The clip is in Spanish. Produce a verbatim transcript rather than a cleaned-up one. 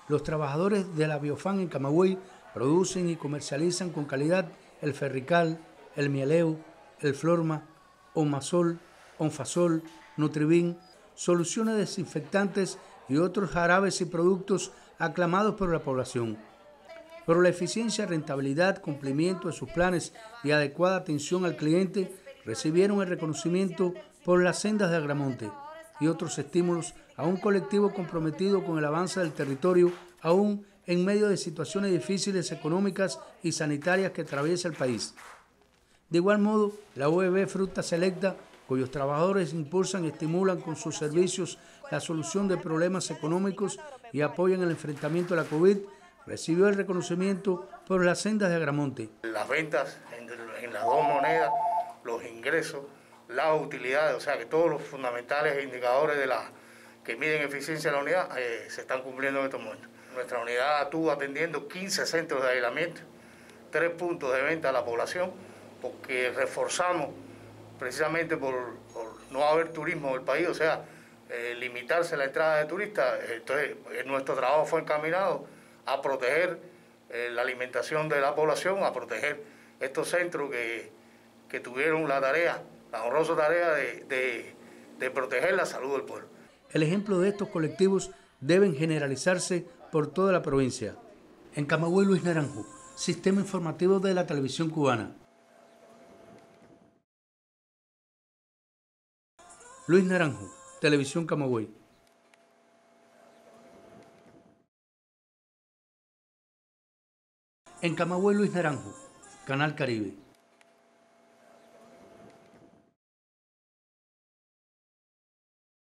Los trabajadores de la Biofan en Camagüey producen y comercializan con calidad el Ferrical, el Mieleu, el Florma, Onmasol, Onfasol, Nutrivin, soluciones desinfectantes y otros jarabes y productos aclamados por la población. Pero la eficiencia, rentabilidad, cumplimiento de sus planes y adecuada atención al cliente recibieron el reconocimiento por las sendas de Agramonte y otros estímulos a un colectivo comprometido con el avance del territorio, aún en medio de situaciones difíciles económicas y sanitarias que atraviesa el país. De igual modo, la O E B Fruta Selecta, cuyos trabajadores impulsan y estimulan con sus servicios la solución de problemas económicos y apoyan el enfrentamiento a la COVID, recibió el reconocimiento por las sendas de Agramonte. Las ventas en, en las dos monedas, los ingresos, las utilidades, o sea que todos los fundamentales indicadores de la que miden eficiencia de la unidad eh, se están cumpliendo en estos momentos. Nuestra unidad estuvo atendiendo quince centros de aislamiento, tres puntos de venta a la población, porque reforzamos precisamente por, por no haber turismo en el país, o sea, eh, limitarse la entrada de turistas. Entonces, nuestro trabajo fue encaminado a proteger eh, la alimentación de la población, a proteger estos centros que, que tuvieron la tarea, la honrosa tarea de, de, de proteger la salud del pueblo. El ejemplo de estos colectivos deben generalizarse por toda la provincia. En Camagüey, Luis Naranjo, Sistema Informativo de la Televisión Cubana. Luis Naranjo, Televisión Camagüey. En Camagüey, Luis Naranjo, Canal Caribe.